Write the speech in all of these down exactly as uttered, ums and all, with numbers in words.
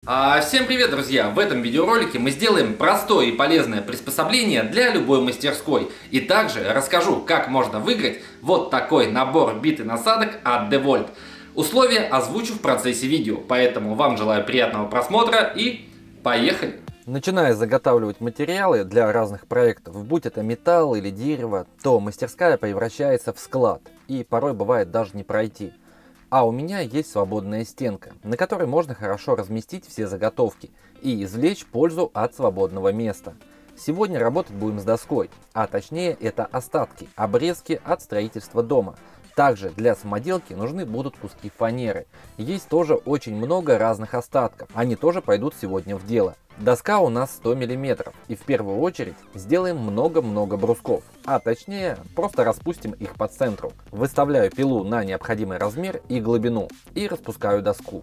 А, Всем привет, друзья! В этом видеоролике мы сделаем простое и полезное приспособление для любой мастерской. И также расскажу, как можно выиграть вот такой набор бит и насадок от DeWalt. Условия озвучу в процессе видео, поэтому вам желаю приятного просмотра и поехали! Начиная заготавливать материалы для разных проектов, будь это металл или дерево, то мастерская превращается в склад, и порой бывает даже не пройти. А у меня есть свободная стенка, на которой можно хорошо разместить все заготовки и извлечь пользу от свободного места. Сегодня работать будем с доской, а точнее это остатки, обрезки от строительства дома. Также для самоделки нужны будут куски фанеры. Есть тоже очень много разных остатков, они тоже пойдут сегодня в дело. Доска у нас сто миллиметров, и в первую очередь сделаем много-много брусков, а точнее просто распустим их по центру. Выставляю пилу на необходимый размер и глубину и распускаю доску.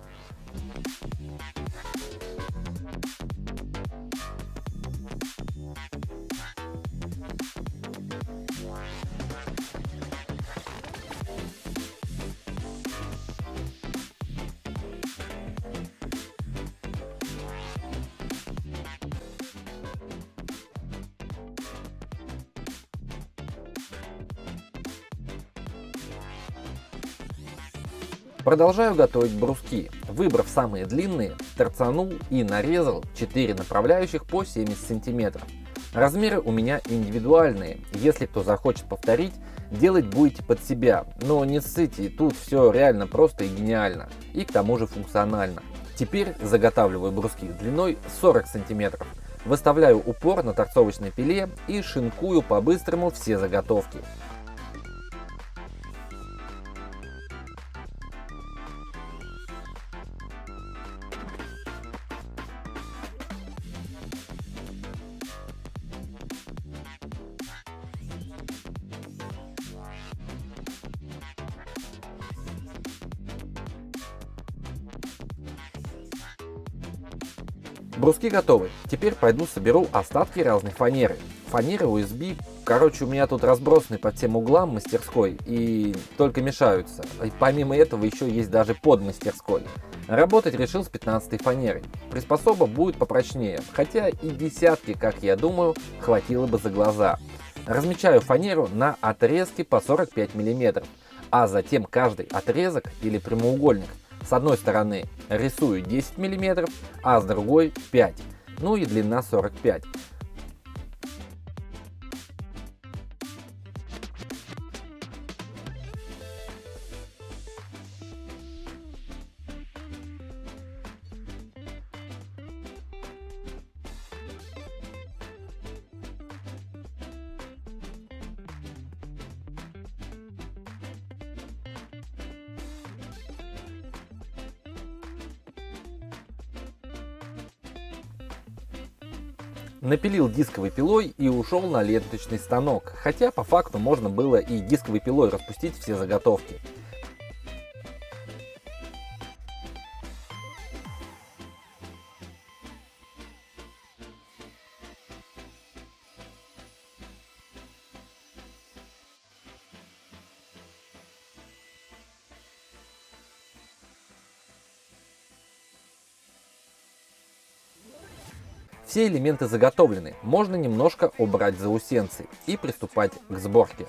Продолжаю готовить бруски. Выбрав самые длинные, торцанул и нарезал четыре направляющих по семьдесят сантиметров. Размеры у меня индивидуальные, если кто захочет повторить, делать будете под себя, но не ссыте, тут все реально просто и гениально, и к тому же функционально. Теперь заготавливаю бруски длиной сорок сантиметров, выставляю упор на торцовочной пиле и шинкую по-быстрому все заготовки. Бруски готовы. Теперь пойду соберу остатки разной фанеры. Фанеры ю эс би, короче, у меня тут разбросаны по всем углам мастерской и только мешаются. И помимо этого еще есть даже под мастерской. Работать решил с пятнадцатой фанерой. Приспособа будет попрочнее, хотя и десятки, как я думаю, хватило бы за глаза. Размечаю фанеру на отрезки по сорок пять миллиметров, а затем каждый отрезок или прямоугольник с одной стороны рисую десять миллиметров, а с другой пять, ну и длина сорок пять. Напилил дисковой пилой и ушел на ленточный станок, хотя по факту можно было и дисковой пилой распустить все заготовки. Все элементы заготовлены, можно немножко убрать заусенцы и приступать к сборке.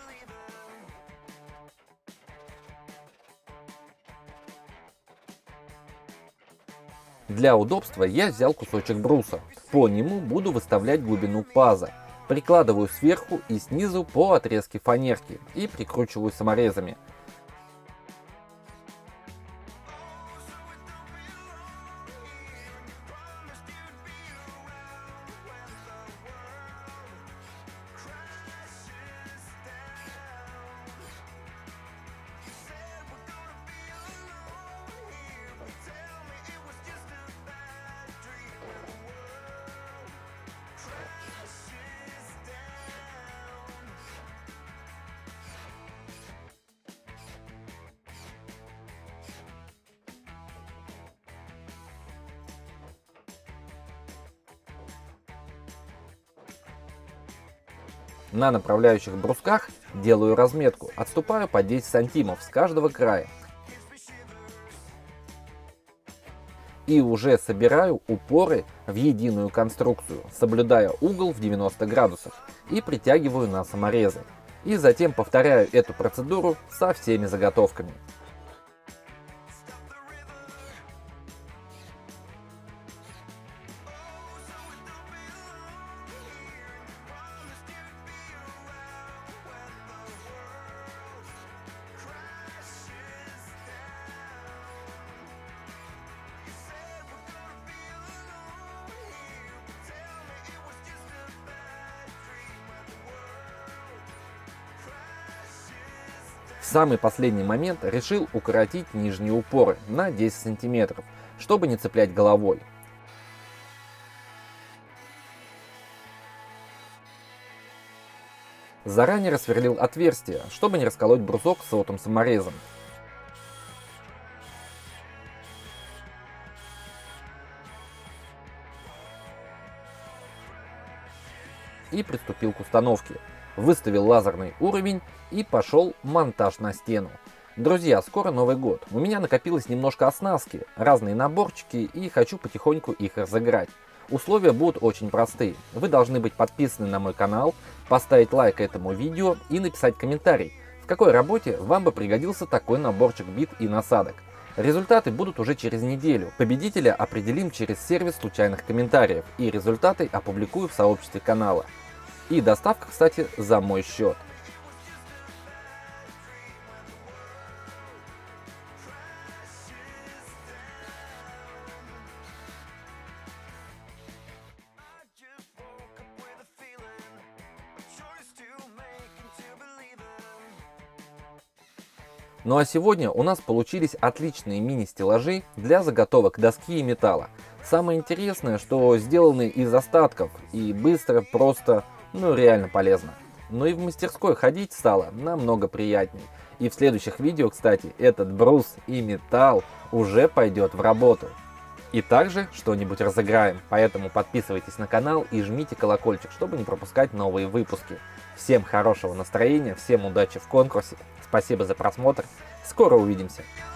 Для удобства я взял кусочек бруса, по нему буду выставлять глубину паза. Прикладываю сверху и снизу по отрезке фанерки и прикручиваю саморезами. На направляющих брусках делаю разметку, отступаю по десять сантиметров с каждого края. и уже собираю упоры в единую конструкцию, соблюдая угол в девяносто градусов, и притягиваю на саморезы. И затем повторяю эту процедуру со всеми заготовками. В самый последний момент решил укоротить нижние упоры на десять сантиметров, чтобы не цеплять головой. Заранее рассверлил отверстие, чтобы не расколоть брусок сотым саморезом. И приступил к установке. Выставил лазерный уровень и пошел монтаж на стену. Друзья, скоро Новый год. У меня накопилось немножко оснастки, разные наборчики, и хочу потихоньку их разыграть. Условия будут очень простые. Вы должны быть подписаны на мой канал, поставить лайк этому видео и написать комментарий, в какой работе вам бы пригодился такой наборчик бит и насадок. Результаты будут уже через неделю. Победителя определим через сервис случайных комментариев, и результаты опубликую в сообществе канала. И доставка, кстати, за мой счет. Ну а сегодня у нас получились отличные мини-стеллажи для заготовок доски и металла. Самое интересное, что сделаны из остатков и быстро, просто, ну реально полезно. Но и в мастерской ходить стало намного приятней. И в следующих видео, кстати, этот брус и металл уже пойдет в работу. И также что-нибудь разыграем, поэтому подписывайтесь на канал и жмите колокольчик, чтобы не пропускать новые выпуски. Всем хорошего настроения, всем удачи в конкурсе, спасибо за просмотр, скоро увидимся.